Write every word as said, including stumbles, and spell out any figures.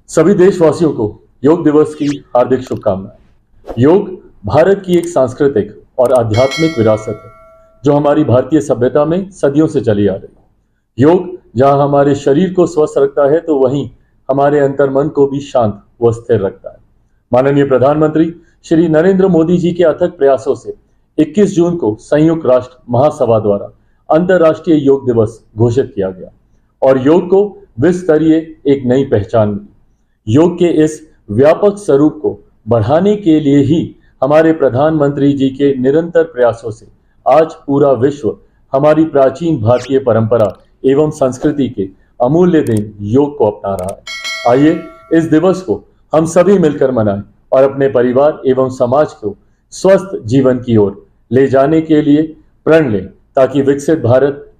सभी देशवासियों को योग दिवस की हार्दिक शुभकामनाएं। योग भारत की एक सांस्कृतिक और आध्यात्मिक विरासत है जो हमारी भारतीय सभ्यता में सदियों से चली आ रही है। योग जहां हमारे शरीर को स्वस्थ रखता है तो वहीं हमारे अंतर्मन को भी शांत व स्थिर रखता है। माननीय प्रधानमंत्री श्री नरेंद्र मोदी जी के अथक प्रयासों से इक्कीस जून को संयुक्त राष्ट्र महासभा द्वारा अंतर्राष्ट्रीय योग दिवस घोषित किया गया और योग को विश्व स्तरीय एक नई पहचान मिली। योग के इस व्यापक स्वरूप को बढ़ाने के लिए ही हमारे प्रधानमंत्री जी के निरंतर प्रयासों से आज पूरा विश्व हमारी प्राचीन भारतीय परंपरा एवं संस्कृति के अमूल्य देन योग को अपना रहा है। आइए इस दिवस को हम सभी मिलकर मनाएं और अपने परिवार एवं समाज को स्वस्थ जीवन की ओर ले जाने के लिए प्रण लें ताकि विकसित भारत